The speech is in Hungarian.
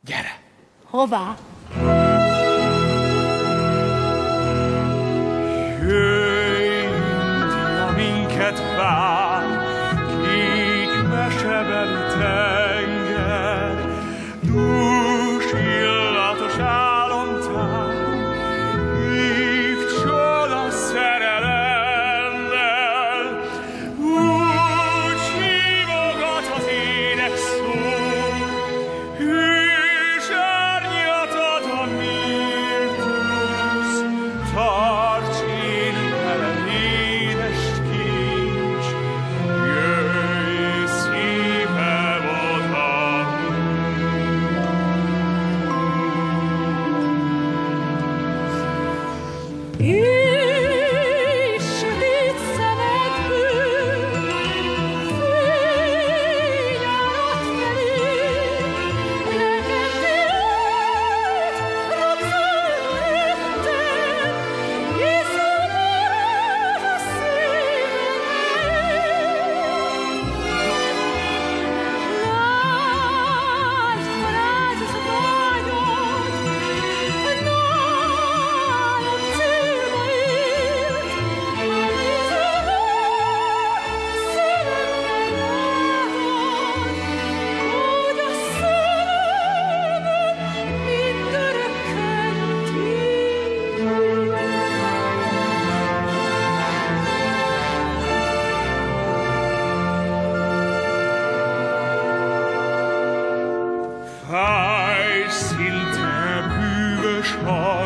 Gyere! Hová? Jöjj, India, minket vár, kék mesebeli tenger, dús illatos álomtár, hív csoda szerelemmel, úgy hívogat az ének szó, hűs árnyatot a méltósz, tarts én velem édes kincs, jöjj szívem oda. És sötét szemedből fényárat felé, nekem téged rabszolva jöttem, és szabad a szívemben. Lásd, varázsos vágyat, nálam célba ért, a vízben szívemben látod, hogy a szívemben mindörökkön tiéd. Fáj szinte bűvös haj,